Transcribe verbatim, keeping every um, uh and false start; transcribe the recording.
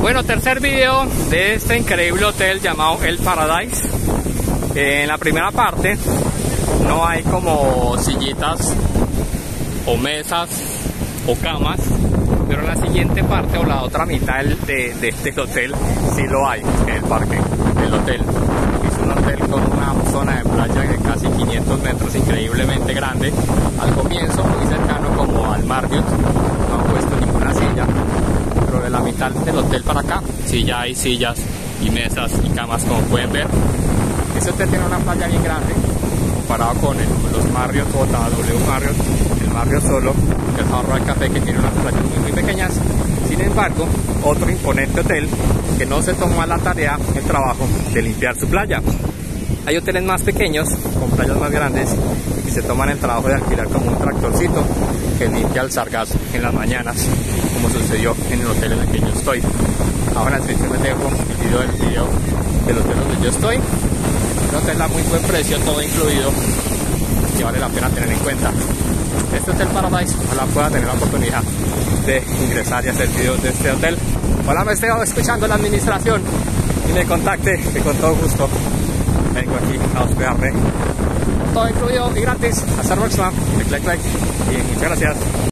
Bueno, tercer video de este increíble hotel llamado El Paradise. En la primera parte no hay como sillitas o mesas o camas, pero en la siguiente parte o la otra mitad de, de, del hotel sí lo hay, en el parque del hotel. Es un hotel con una zona de playa de casi quinientos metros, increíblemente grande. Al comienzo muy cercano como al Marriott, no han puesto ninguna silla, pero de la mitad del hotel para acá sí ya hay sillas y mesas y camas, como pueden ver. Este hotel tiene una playa bien grande comparado con, el, con los Marriott o la W Marriott, el Marriott solo, el Hard Rock Café, que tiene unas playas muy, muy pequeñas. Sin embargo, otro imponente hotel que no se tomó a la tarea el trabajo de limpiar su playa. Hay hoteles más pequeños con playas más grandes y se toman el trabajo de alquilar como un tractorcito que limpia el sargazo en las mañanas, como sucedió en el hotel en el que yo estoy. Ahora en la descripción les dejo el video del video del hotel donde yo estoy. Un hotel a muy buen precio, todo incluido, que vale la pena tener en cuenta. Este Hotel Paradise, ojalá pueda tener la oportunidad de ingresar y hacer videos de este hotel. Ojalá me esté escuchando la administración y me contacte, que con todo gusto vengo aquí a hospedarme. Todo incluido y gratis. Hasta la próxima. Click, click, click. Y muchas gracias.